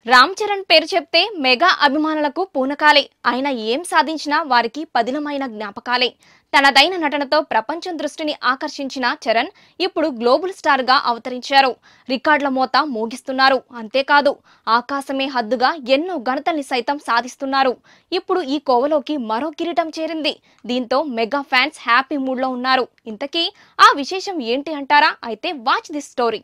రామ్ చరణ్ పేరు చెప్తే మెగా అభిమానులకు పూనకాలే. ఆయన ఏం సాధించినా వారికి పదిలమైన జ్ఞాపకాలే. తనదైన నటనతో ప్రపంచం దృష్టిని ఆకర్షించిన చరణ్ ఇప్పుడు గ్లోబల్ స్టార్ గా అవతరించారు. రికార్డుల మోత మోగిస్తున్నారు. అంతేకాదు ఆకాశమే హద్దుగా ఎన్నో ఘనతల్ని సైతం సాధిస్తున్నారు. ఇప్పుడు ఈ కోవలోకి మరో కిరీటం చేరింది. దీంతో మెగా ఫ్యాన్స్ హ్యాపీ మూడ్ లో ఉన్నారు. ఇంతకీ ఆ విశేషం ఏంటి అంటారా? అయితే వాచ్ దిస్ స్టోరీ.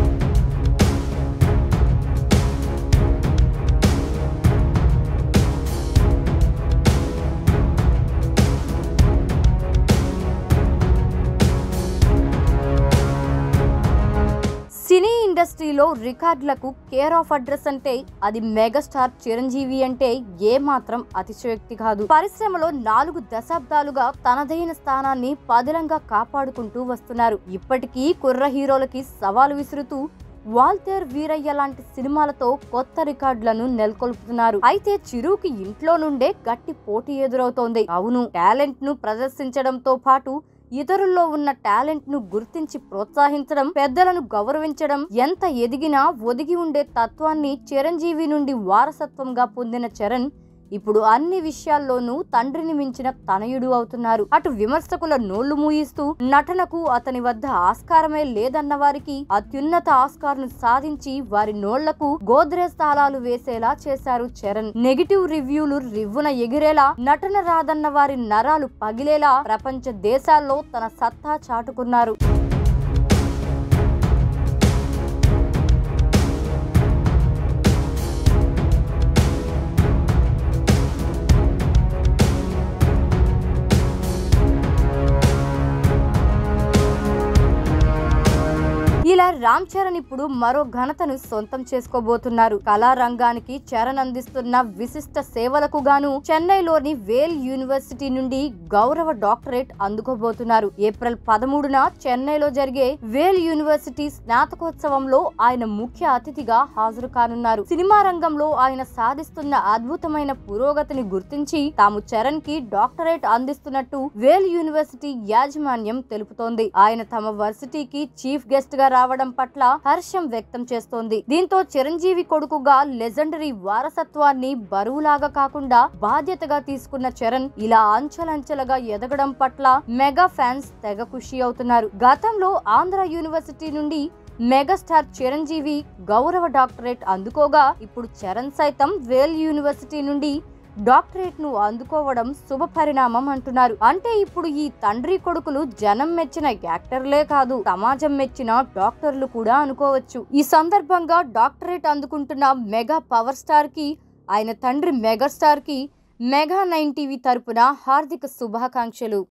సినీ ఇండస్ట్రీలో రికార్డులకు కేర్ ఆఫ్ అడ్రస్ అంటే అది మెగాస్టార్ చిరంజీవి అంటే ఏమాత్రం అతిశయోక్తి కాదు. పరిశ్రమలో 4 దశాబ్దాలుగా తనదైన స్థానాన్ని పదిలంగా కాపాడుకుంటూ వస్తున్నారు. ఇప్పటికీ కుర్ర హీరోలకి సవాలు విసురుతూ వాల్తేర్ వీరయ్య లాంటి సినిమాలతో కొత్త రికార్డులను నెలకొల్పుతున్నారు. అయితే చిరుకి ఇంట్లో నుండే గట్టి పోటీ ఎదురవుతోంది. అవును, టాలెంట్ ను ప్రదర్శించడంతో పాటు ఇతరుల్లో ఉన్న టాలెంట్ ను గుర్తించి ప్రోత్సహించడం, పెద్దలను గౌరవించడం, ఎంత ఎదిగినా ఒదిగి ఉండే తత్వాన్ని చిరంజీవి నుండి వారసత్వంగా పొందిన చరణ్ ఇప్పుడు అన్ని విషయాల్లోనూ తండ్రిని మించిన తనయుడు అవుతున్నారు. అటు విమర్శకుల నోళ్లు మూయిస్తూ నటనకు అతని వద్ద ఆస్కారమే లేదన్న వారికి అత్యున్నత ఆస్కార్ ను సాధించి వారి నోళ్లకు గోద్రేజ్ తాళాలు వేసేలా చేశారు చరణ్. నెగిటివ్ రివ్యూలు రివ్వున ఎగిరేలా, నటన రాదన్న వారి నరాలు పగిలేలా ప్రపంచ దేశాల్లో తన సత్తా చాటుకున్నారు. ఇలా రామ్ చరణ్ ఇప్పుడు మరో ఘనతను సొంతం చేసుకోబోతున్నారు. కళారంగానికి చరణ్ అందిస్తున్న విశిష్ట సేవలకు గాను చెన్నైలోని వేల్ యూనివర్సిటీ నుండి గౌరవ డాక్టరేట్ అందుకోబోతున్నారు. ఏప్రిల్ 13న చెన్నైలో జరిగే వేల్ యూనివర్సిటీ స్నాతకోత్సవంలో ఆయన ముఖ్య అతిథిగా హాజరు కానున్నారు. సినిమా రంగంలో ఆయన సాధిస్తున్న అద్భుతమైన పురోగతిని గుర్తించి తాము చరణ్ కి డాక్టరేట్ అందిస్తున్నట్టు వేల్ యూనివర్సిటీ యాజమాన్యం తెలుపుతోంది. ఆయన తమ వర్సిటీకి చీఫ్ గెస్ట్ గా రావడం పట్ల హర్షం వ్యక్తం చేస్తోంది. దీంతో చిరంజీవి కొడుకుగా లెజెండరీ వారసత్వాన్ని బరువులాగా కాకుండా బాధ్యతగా తీసుకున్న చరణ్ ఇలా అంచెలంచెలుగా ఎదగడం పట్ల మెగా ఫ్యాన్స్ తెగ ఖుషి అవుతున్నారు. గతంలో ఆంధ్ర యూనివర్సిటీ నుండి మెగాస్టార్ చిరంజీవి గౌరవ డాక్టరేట్ అందుకోగా ఇప్పుడు చరణ్ సైతం వేల్ యూనివర్సిటీ నుండి డాక్టరేట్ ను అందుకోవడం శుభ పరిణామం అంటున్నారు. అంటే ఇప్పుడు ఈ తండ్రి కొడుకులు జనం మెచ్చిన యాక్టర్లే కాదు, సమాజం మెచ్చిన డాక్టర్లు కూడా అనుకోవచ్చు. ఈ సందర్భంగా డాక్టరేట్ అందుకుంటున్న మెగా పవర్ స్టార్ కి ఆయన తండ్రి మెగాస్టార్ కి మెగా 9 టీవీ తరపున హార్దిక శుభాకాంక్షలు.